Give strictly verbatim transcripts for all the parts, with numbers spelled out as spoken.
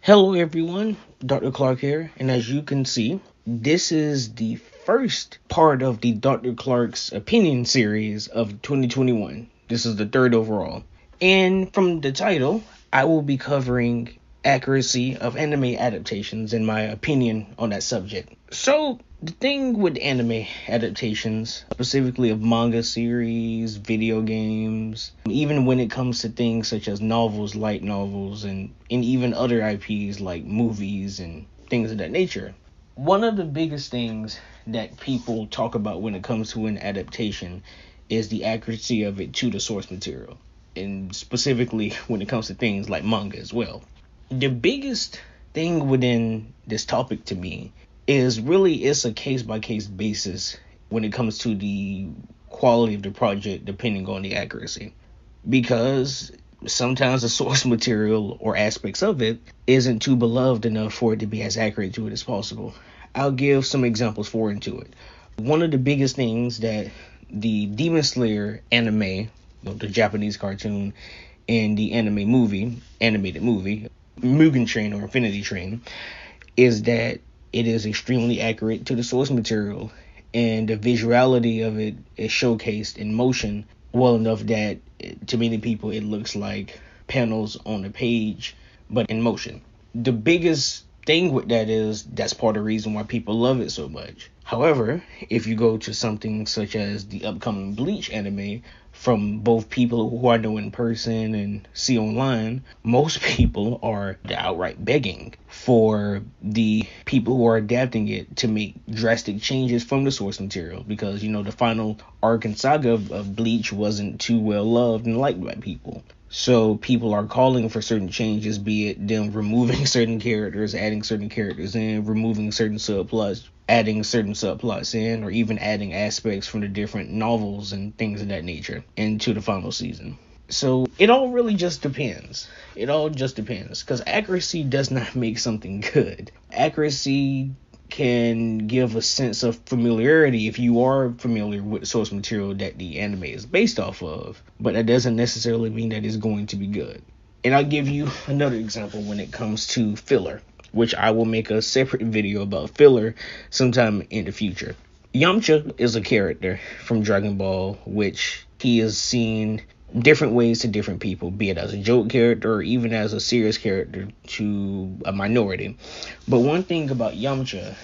Hello everyone, Doctor Clark here, and as you can see, this is the first part of the Doctor Clark's opinion series of twenty twenty-one. This is the third overall. And from the title, I will be covering accuracy of anime adaptations and my opinion on that subject. So, the thing with anime adaptations, specifically of manga series, video games, even when it comes to things such as novels, light novels, and, and even other I Ps like movies and things of that nature, one of the biggest things that people talk about when it comes to an adaptation is the accuracy of it to the source material, and specifically when it comes to things like manga as well. The biggest thing within this topic to me is really it's a case-by-case basis when it comes to the quality of the project depending on the accuracy, because sometimes the source material or aspects of it isn't too beloved enough for it to be as accurate to it as possible. I'll give some examples for into it. One of the biggest things that the Demon Slayer anime, the Japanese cartoon, and the anime movie, animated movie, Mugen Train or Infinity Train, is that it is extremely accurate to the source material, and the visuality of it is showcased in motion well enough that to many people it looks like panels on a page, but in motion. The biggest thing with that is that's part of the reason why people love it so much. However, if you go to something such as the upcoming Bleach anime, from both people who I know in person and see online, most people are outright begging for the people who are adapting it to make drastic changes from the source material, because, you know, the final arc and saga of, of Bleach wasn't too well loved and liked by people. So people are calling for certain changes, be it them removing certain characters, adding certain characters in, removing certain subplots, adding certain subplots in, or even adding aspects from the different novels and things of that nature into the final season. So it all really just depends. It all just depends, because accuracy does not make something good. Accuracy can give a sense of familiarity if you are familiar with the source material that the anime is based off of, but that doesn't necessarily mean that it's going to be good. And I'll give you another example when it comes to filler, which I will make a separate video about filler sometime in the future. Yamcha is a character from Dragon Ball, which he is seen different ways to different people, be it as a joke character or even as a serious character to a minority. But one thing about Yamcha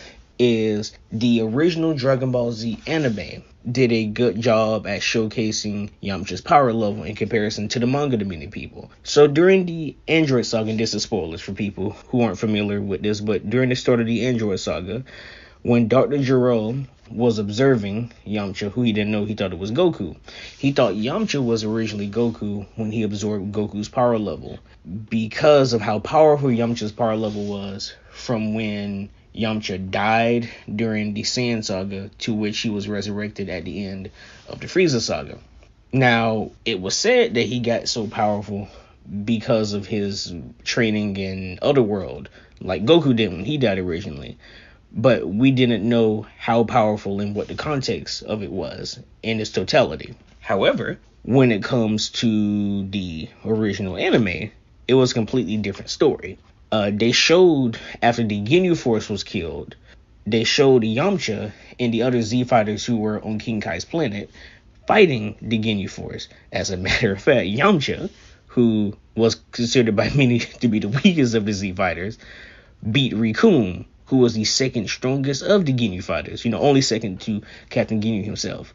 is the original Dragon Ball Z anime did a good job at showcasing Yamcha's power level in comparison to the manga to many people. So during the Android Saga, and this is spoilers for people who aren't familiar with this, but during the start of the Android Saga, when Doctor Gero was observing Yamcha, who he didn't know, he thought it was Goku. He thought Yamcha was originally Goku when he absorbed Goku's power level, because of how powerful Yamcha's power level was from when Yamcha died during the Saiyan Saga to which he was resurrected at the end of the Frieza Saga. Now, it was said that he got so powerful because of his training in Otherworld, like Goku did when he died originally. But we didn't know how powerful and what the context of it was in its totality. However, when it comes to the original anime, it was a completely different story. Uh, they showed, after the Ginyu Force was killed, they showed Yamcha and the other Z fighters who were on King Kai's planet fighting the Ginyu Force. As a matter of fact, Yamcha, who was considered by many to be the weakest of the Z fighters, beat Recoome, who was the second strongest of the Ginyu fighters, you know, only second to Captain Ginyu himself.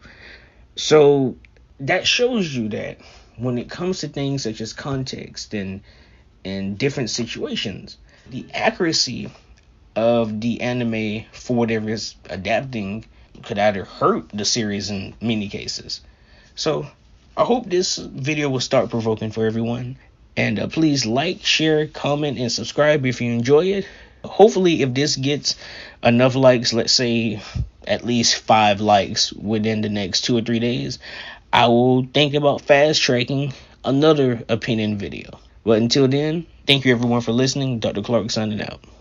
So that shows you that when it comes to things such as context and and different situations, the accuracy of the anime for whatever it's adapting could either hurt the series in many cases. So I hope this video will start provoking for everyone. And uh, please like, share, comment, and subscribe if you enjoy it. Hopefully, if this gets enough likes, let's say at least five likes within the next two or three days, I will think about fast tracking another opinion video. But until then, thank you everyone for listening. Doctor Clark signing out.